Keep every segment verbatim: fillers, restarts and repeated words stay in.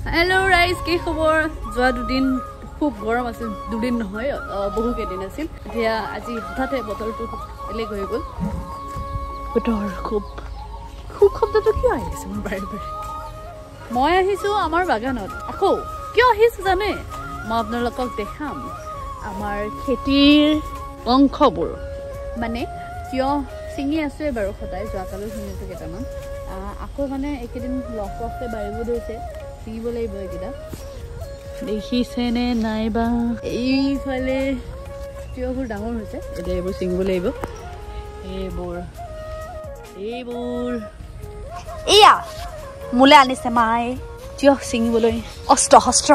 Hello' ৰাইজ, কি খবৰ? যোৱা দুদিন খুব গৰম আছিল, দুদিন নহয় বহু কেইদিন আছিল। এতিয়া আজি হঠাতে বতৰটো বেলেগ হৈ গ'ল। বতৰ খুব খুব শব্দটো কিয় আহি আছে মোৰ বাৰে বাৰে? মই আহিছোঁ আমাৰ বাগানত। আকৌ কিয় আহিছোঁ জানে? মই আপোনালোকক দেখাম আমাৰ খেতিৰ অংশবোৰ। মানে কিয় ছিঙি আছে বাৰু, সদায় যোৱাকালিও ছিঙি আছে কেইটামান। আকৌ মানে এইকেইদিন লহ লহকৈ বাঢ়িব ধৰিছে, ছিঙিব লাগিব এইকেইটা। দেখিছেনে নাইবা? এইফালে তিয়ঁহবোৰ ডাঙৰ হৈছে, এতিয়া এইবোৰ ছিঙিব লাগিব। এইবোৰ এইবোৰ এয়া মোলে আনিছে মায়ে তিয়ঁহ ছিঙিবলৈ অস্ত্ৰ শস্ত্ৰ।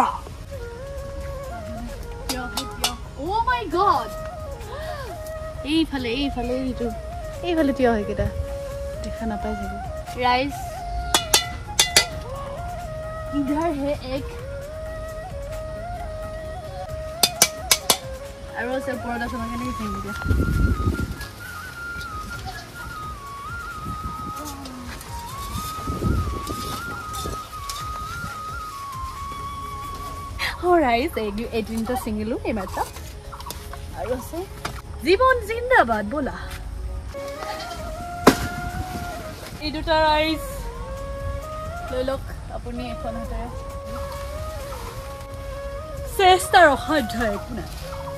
Oh' my god! এইফালে এইফালে এইটো এইফালে তিয়ঁহ এইকেইটা দেখা নাপায় চাগে। ৰাইজ ইধাৰ হে এক আৰু আছে ওপৰত আছে, মই কেনেকৈ ছিঙিম এতিয়া? ৰাইজ এই তিনিটা ছিঙিলোঁ এইমাত্ৰ, আৰু আছে জীৱন জিন্দাবাদ। ব'লা এই দুটা ৰাইজ লৈ লওক আপুনি এখন হাতেৰে। চেষ্টাৰ অসাধ্য একো নাই।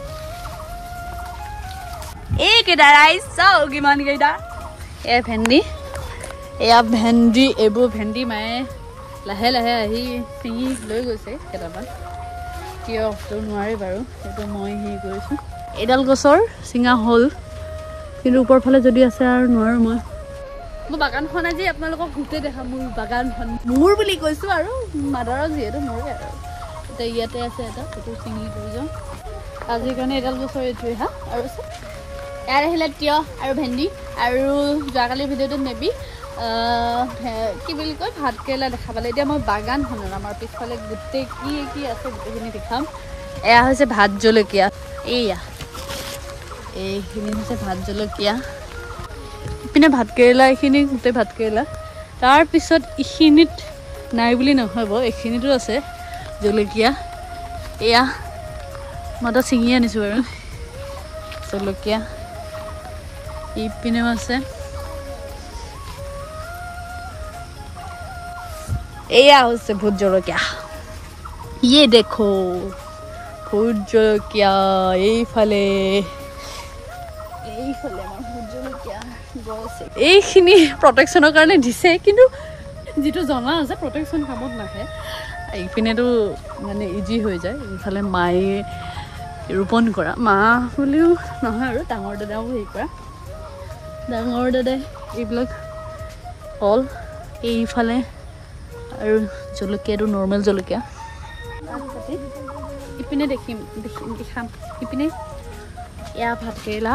এইকেইটা ৰাইজ চাওক কিমান কেইটা। এয়া ভেন্দি, এয়া ভেন্দি, এইবোৰ ভেন্দি মায়ে লাহে লাহে আহি ছিঙি লৈ গৈছে কেইটামান। কিয়টো নোৱাৰি বাৰু, সেইটো মই হেৰি কৰিছোঁ। এডাল গছৰ চিঙা হ'ল, কিন্তু ওপৰ ফালে যদি আছে আৰু নোৱাৰোঁ মই। মোৰ বাগানখন আজি আপোনালোকক গোটেই দেখাম। মোৰ বাগানখন মোৰ বুলি কৈছোঁ, আৰু মাদাৰৰ যিহেতু মোৰে আৰু। এতিয়া ইয়াতে আছে এটা, সেইটো ছিঙি লৈ যাওঁ আজিৰ কাৰণে। এডাল গছৰ এইটোৱে হা, আৰু আছে ইয়াত আহিলে তিয়ঁহ আৰু ভেন্দি। আৰু যোৱাকালিৰ ভিডিঅ'টোত মেবি কি বুলি কয় ভাত কেৰেলা দেখা পালে। এতিয়া মই বাগানখনত আমাৰ পিছফালে গোটেই কি কি আছে গোটেইখিনি দেখাম। এয়া হৈছে ভাত জলকীয়া, এইয়া এইখিনি হৈছে ভাত জলকীয়া। ইপিনে ভাত কেৰেলা, এইখিনি গোটেই ভাত কেৰেলা। তাৰপিছত এইখিনিত নাই বুলি নহ'ব, এইখিনিতো আছে জলকীয়া। এয়া মই এটা ছিঙি আনিছোঁ বাৰু জলকীয়া। ইপিনেও আছে, এয়া হৈছে ভোট জলকীয়া। ইয়ে দেখো ভোট জলকীয়া। এইফালে এইফালে আমাৰ ভোট জলকীয়া গছ। এইখিনি প্ৰটেকশ্যনৰ কাৰণে দিছে, কিন্তু যিটো জনা আছে প্ৰটেকশ্যন কামত নাহে। এইপিনেতো মানে ইজি হৈ যায়। এইফালে মায়ে ৰোপণ কৰা, মা বুলিও নহয় আৰু ডাঙৰ দাদাও হেৰি কৰা, ডাঙৰ দাদাই এইবিলাক কল। এইফালে আৰু জলকীয়াটো নৰ্মেল জলকীয়া। ইপিনে দেখিম দেখিম দেখাম ইপিনে এয়া ভাত কেৰেলা।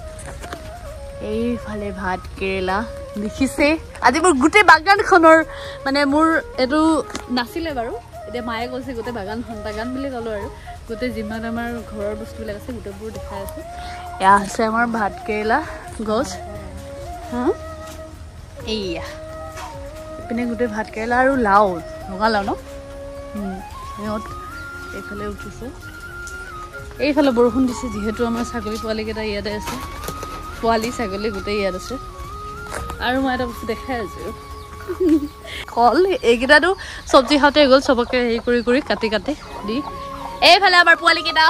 এইফালে ভাত কেৰেলা দেখিছে। আজি মোৰ গোটেই বাগানখনৰ মানে মোৰ এইটো নাছিলে বাৰু, এতিয়া মায়ে কৈছে গোটেই বাগানখন, বাগান বুলি ক'লোঁ আৰু গোটেই যিমান আমাৰ ঘৰৰ বস্তুবিলাক আছে গোটেইবোৰ দেখাই আছোঁ। এয়া আছে আমাৰ ভাত কেৰেলা গছ। হা এইয়া ইপিনে গোটেই ভাত কেৰেলা আৰু লাও, ৰঙালাও ন সিহঁত এইফালে উঠিছে। এইফালে বৰষুণ দিছে যিহেতু আমাৰ ছাগলী পোৱালিকেইটা ইয়াতে আছে, পোৱালি ছাগলী গোটেই ইয়াত আছে। আৰু মই এটা বস্তু দেখাই আছোঁ কল। এইকেইটাতো চব্জি খাওঁতে গ'ল, চবকে হেৰি কৰি কৰি কাটি কাটি দি। এইফালে আমাৰ পোৱালিকেইটা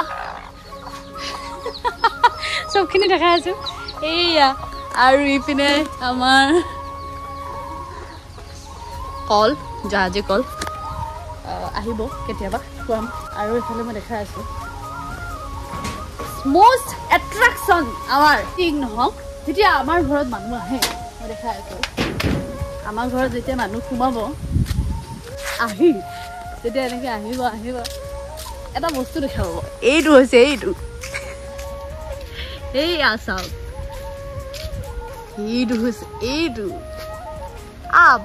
চবখিনি দেখাই আছোঁ। এইয়া আৰু ইপিনে আমাৰ কল, জাহাজী কল আহিব কেতিয়াবা খুৱাম। আৰু এইফালে মই দেখাই আছোঁ মষ্ট এট্ৰেকশ্যন আমাৰ ঠিক নহওক, যেতিয়া আমাৰ ঘৰত মানুহ আহে, মই দেখাই আছোঁ আমাৰ ঘৰত যেতিয়া মানুহ সোমাব, আহি যেতিয়া এনেকৈ আহিব আহিব এটা বস্তু দেখা পাব। এইটো হৈছে এইটো এইয়া চাওক, এইটো হৈছে এইটো আম।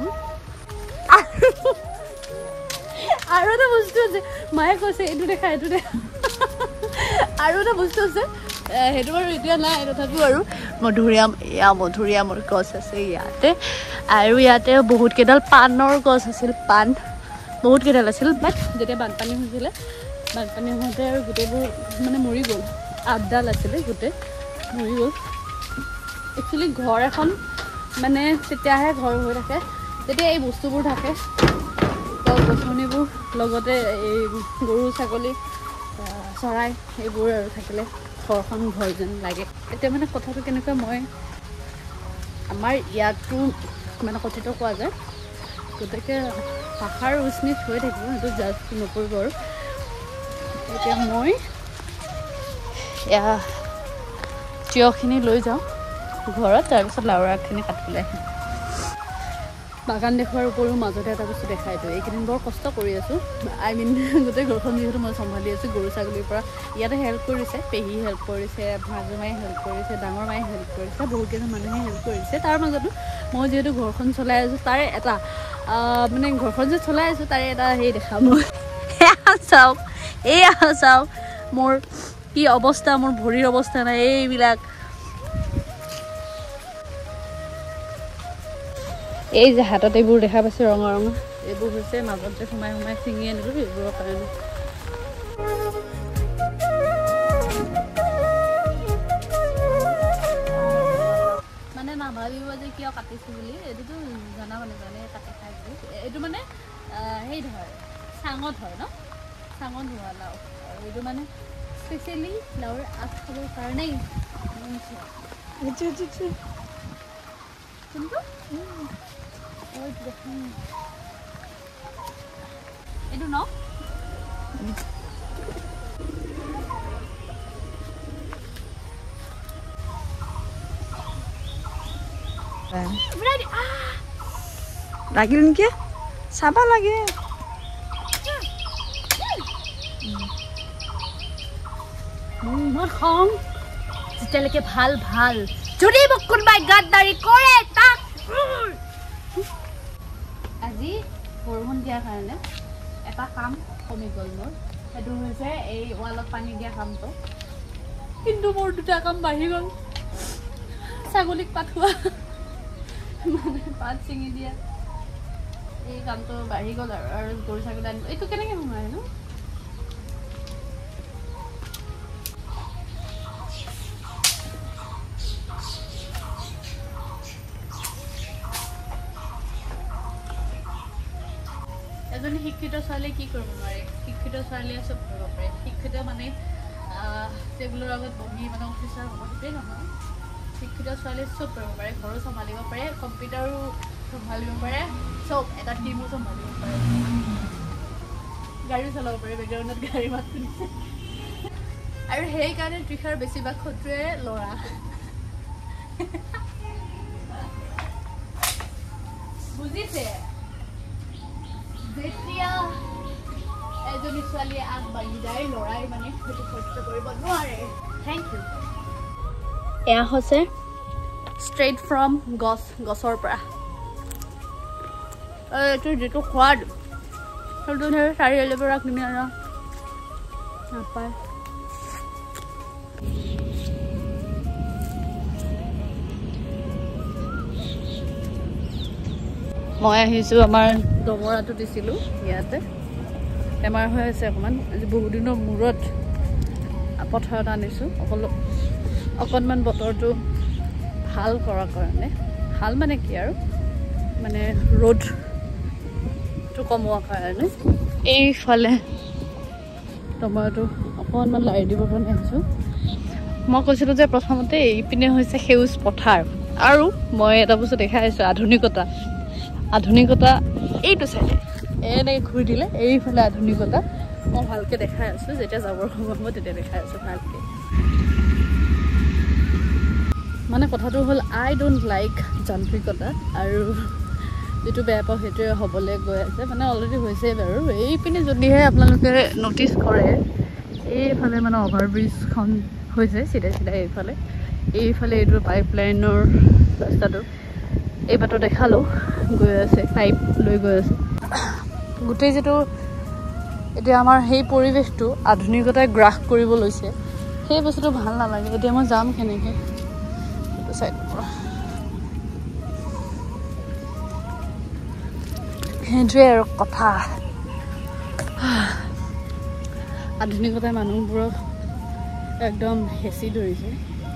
আৰু এটা বস্তু আছে, মায়ে কৈছে এইটো দেখা এইটো দেখা। আৰু এটা বস্তু আছে, সেইটো বাৰু এতিয়া নাই, তথাপিও আৰু মধুৰিআম। এয়া মধুৰিআমৰ গছ আছে ইয়াতে, আৰু ইয়াতে বহুত কেইডাল পাণৰ গছ আছিল, পাণ বহুত কেইডাল আছিল বাট যেতিয়া বানপানী হৈছিলে বানপানী হওঁতে আৰু গোটেইবোৰ মানে মৰি গ'ল আঠডাল আছিলে গোটেই মৰি গ'ল একচুৱেলি ঘৰ এখন মানে তেতিয়াহে ঘৰ হৈ থাকে যেতিয়া এই বস্তুবোৰ থাকে গছ গছনিবোৰ লগতে এই গৰু ছাগলী চৰাই এইবোৰ আৰু থাকিলে ঘৰখন ঘৰ যেন লাগে এতিয়া মানে কথাটো কেনেকুৱা মই আমাৰ ইয়াতো মানে কথিত কোৱা যায় গতিকে ভাষাৰ উষ্ণিত হৈ থাকিব সেইটো জাজ নকৰিব আৰু এতিয়া মই এয়া তিয়ঁহখিনি লৈ যাওঁ ঘৰত তাৰপিছত লাও আগখিনি কাটিবলৈ আহিম বাগান দেখুৱাৰ উপৰিও মাজতে এটা বস্তু দেখাই দিওঁ এইকেইদিন বৰ কষ্ট কৰি আছোঁ আই মিন গোটেই ঘৰখন যিহেতু মই চম্ভালি আছোঁ গৰু ছাগলীৰ পৰা ইয়াতে হেল্প কৰিছে পেহী হেল্প কৰিছে ভাজুমাই হেল্প কৰিছে ডাঙৰ মায়ে হেল্প কৰিছে বহুতকেইজন মানুহে হেল্প কৰিছে তাৰ মাজতো মই যিহেতু ঘৰখন চলাই আছোঁ তাৰে এটা মানে ঘৰখন যে চলাই আছোঁ তাৰে এটা হেৰি দেখাম মই এয়া চাওক এয়া চাওক মোৰ কি অৱস্থা মোৰ ভৰিৰ অৱস্থা নাই এইবিলাক এই যে হাতত এইবোৰ দেখা পাইছোঁ ৰঙা ৰঙা এইবোৰ হৈছে মাজত যে সোমাই সোমাই ছিঙি আনিলোঁ এইবোৰৰ কাৰণে মানে নাভাবিব যে কিয় কাটিছোঁ বুলি এইটোতো জনা মানে জানে কাটি খাই বুলি এইটো মানে হেৰি হয় চাঙত হয় ন চাঙত হোৱা লাও আৰু এইটো মানে স্পেচিয়েলি লাওৰ আগ খাবৰ কাৰণেই কোনটো এইটো ন লাগিল নেকি চাব লাগে মোৰ খং যেতিয়ালৈকে ভাল ভাল যদি মোক কোনোবাই গাদ্দাৰি কৰে তাক আজি বৰষুণ দিয়াৰ কাৰণে এটা কাম কমি গ'ল মোৰ সেইটো হৈছে এই ৱালত পানী দিয়া কামটো কিন্তু মোৰ দুটা কাম বাঢ়ি গ'ল ছাগলীক পাত খোৱা মানে পাত ছিঙি দিয়া এই কামটো বাঢ়ি গ'ল আৰু আৰু গৰু ছাগলী আনিব এইটো কেনেকৈ সোমাই ন এজনী শিক্ষিত ছোৱালীয়ে কি কৰিব নোৱাৰে শিক্ষিত ছোৱালীয়ে চব কৰিব পাৰে শিক্ষিত মানে টেবুলৰ আগত বহি মানে অফিচাৰ হ'ব সেইটোৱে নহয় শিক্ষিত ছোৱালীয়ে চব কৰিব পাৰে ঘৰো চম্ভালিব পাৰে কম্পিউটাৰো চম্ভালিব পাৰে চব এটা টিমো চম্ভালিব পাৰে গাড়ীও চলাব পাৰে বেকগ্ৰাউণ্ডত গাড়ী মাত শুনিছে আৰু সেইকাৰণে তৃষাৰ বেছিভাগ শত্ৰুৱে ল'ৰা বুজিছে যেতিয়া এজনী ছোৱালীয়ে আগবাঢ়ি যায় ল'ৰাই মানে সেইটো সহ্য কৰিব নোৱাৰে থেংক ইউ এয়া হৈছে ষ্ট্ৰেইট ফ্ৰম গছ গছৰ পৰা এইটো যিটো সোৱাদ সেইটো ধৰি চাৰিআলিৰ পৰা কিনি অনা নাপায় মই আহিছোঁ আমাৰ দমৰাটো দিছিলোঁ ইয়াতে বেমাৰ হৈ আছে অকণমান আজি বহুদিনৰ মূৰত পথাৰত আনিছোঁ অকল অকণমান বতৰটো ভাল কৰাৰ কাৰণে ভাল মানে কি আৰু মানে ৰ'দটো কমোৱাৰ কাৰণে এইফালে দমৰাটো অকণমান লাৰি দিবৰ কাৰণে আহিছোঁ মই কৈছিলোঁ যে প্ৰথমতে এইপিনে হৈছে সেউজ পথাৰ আৰু মই এটা বস্তু দেখাই আছোঁ আধুনিকতা আধুনিকতা এইটো চাইডে এনেকৈ ঘূৰি দিলে এইফালে আধুনিকতা মই ভালকৈ দেখাই আছোঁ যেতিয়া যাবৰ সময় হ'ব তেতিয়া দেখাই আছোঁ ভালকৈ মানে কথাটো হ'ল আই ডোণ্ট লাইক যান্ত্ৰিকতা আৰু যিটো বেয়া পাওঁ সেইটোৱে হ'বলৈ গৈ আছে মানে অলৰেডি হৈছেই বাৰু এইপিনে যদিহে আপোনালোকে ন'টিছ কৰে এইফালে মানে অভাৰব্ৰিজখন হৈছে চিধাই চিধাই এইফালে এইফালে এইটো পাইপলাইনৰ ৰাস্তাটো এই বাটত দেখালোঁ গৈ আছে পাইপ লৈ গৈ আছে গোটেই যিটো এতিয়া আমাৰ সেই পৰিৱেশটো আধুনিকতাই গ্ৰাস কৰিব লৈছে সেই বস্তুটো ভাল নালাগে এতিয়া মই যাম কেনেকৈ চাইডৰ পৰা সেইটোৱে আৰু কথা আধুনিকতাই মানুহবোৰক একদম হেঁচি ধৰিছে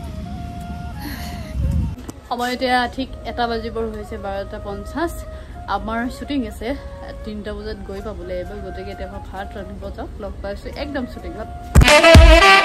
সময় এতিয়া ঠিক এটা বাজিবৰ হৈছে বাৰটা পঞ্চাছ আমাৰ শ্বুটিং আছে তিনিটা বজাত গৈ পাবলৈ লাগিব গতিকে এতিয়া মই ভাত ৰান্ধিব যাওঁ লগ পাইছোঁ একদম শ্বুটিঙত